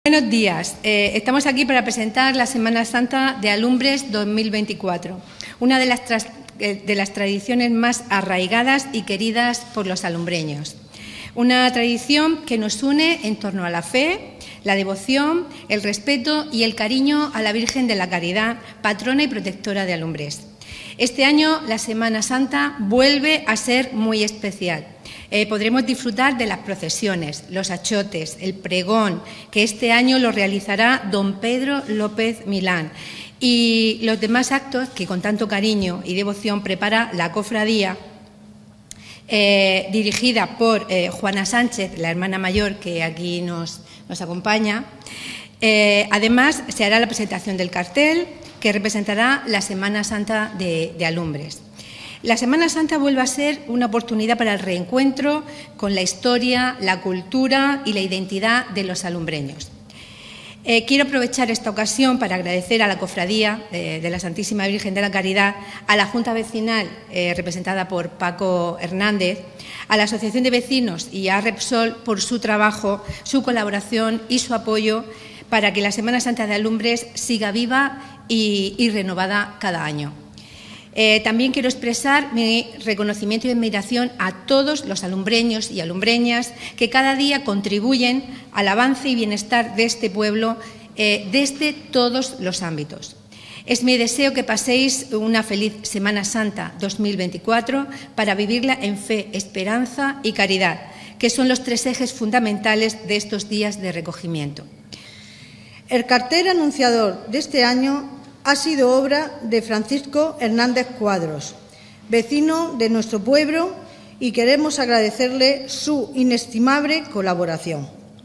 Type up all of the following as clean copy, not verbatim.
Buenos días. Estamos aquí para presentar la Semana Santa de Alumbres 2024, una de las tradiciones más arraigadas y queridas por los alumbreños. Una tradición que nos une en torno a la fe, la devoción, el respeto y el cariño a la Virgen de la Caridad, patrona y protectora de Alumbres. Este año la Semana Santa vuelve a ser muy especial. Podremos disfrutar de las procesiones, los achotes, el pregón, que este año lo realizará don Pedro López Milán, y los demás actos que con tanto cariño y devoción prepara la cofradía, dirigida por Juana Sánchez, la hermana mayor que aquí nos acompaña. Además, se hará la presentación del cartel que representará la Semana Santa de Alumbres. La Semana Santa vuelve a ser una oportunidad para el reencuentro con la historia, la cultura y la identidad de los alumbreños. Quiero aprovechar esta ocasión para agradecer a la Cofradía de la Santísima Virgen de la Caridad, a la Junta Vecinal representada por Paco Hernández, a la Asociación de Vecinos y a Repsol por su trabajo, su colaboración y su apoyo para que la Semana Santa de Alumbres siga viva y renovada cada año. También quiero expresar mi reconocimiento y admiración a todos los alumbreños y alumbreñas que cada día contribuyen al avance y bienestar de este pueblo desde todos los ámbitos. Es mi deseo que paséis una feliz Semana Santa 2024 para vivirla en fe, esperanza y caridad, que son los tres ejes fundamentales de estos días de recogimiento. El cartel anunciador de este año ha sido obra de Francisco Hernández Cuadros, vecino de nuestro pueblo, y queremos agradecerle su inestimable colaboración.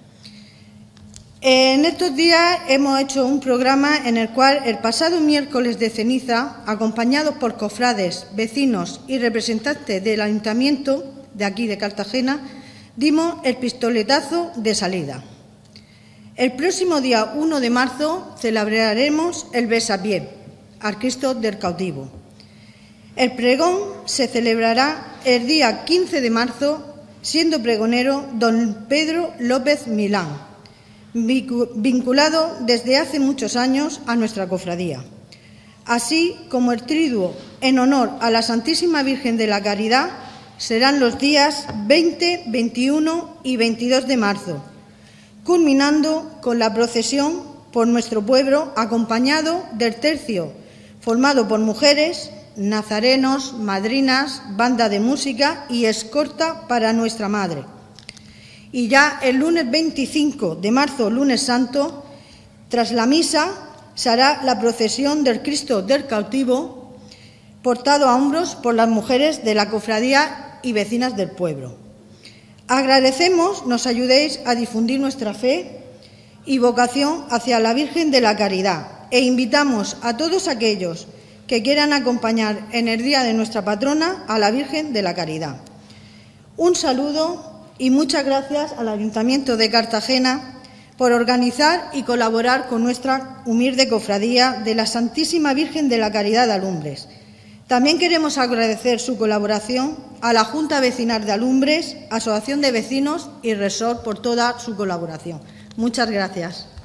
En estos días hemos hecho un programa en el cual el pasado miércoles de ceniza, acompañados por cofrades, vecinos y representantes del ayuntamiento de aquí de Cartagena, dimos el pistoletazo de salida. El próximo día 1 de marzo celebraremos el besapié al Cristo del Cautivo. El pregón se celebrará el día 15 de marzo, siendo pregonero don Pedro López Milán, vinculado desde hace muchos años a nuestra cofradía, así como el triduo en honor a la Santísima Virgen de la Caridad serán los días 20, 21 y 22 de marzo, culminando con la procesión por nuestro pueblo acompañado del tercio, formado por mujeres, nazarenos, madrinas, banda de música y escolta para nuestra Madre. Y ya el lunes 25 de marzo, lunes santo, tras la misa, se hará la procesión del Cristo del Cautivo, portado a hombros por las mujeres de la cofradía y vecinas del pueblo. Agradecemos nos ayudéis a difundir nuestra fe y vocación hacia la Virgen de la Caridad e invitamos a todos aquellos que quieran acompañar en el día de nuestra patrona a la Virgen de la Caridad. Un saludo y muchas gracias al Ayuntamiento de Cartagena por organizar y colaborar con nuestra humilde cofradía de la Santísima Virgen de la Caridad de Alumbres. También queremos agradecer su colaboración a la Junta Vecinal de Alumbres, Asociación de Vecinos y Repsol por toda su colaboración. Muchas gracias.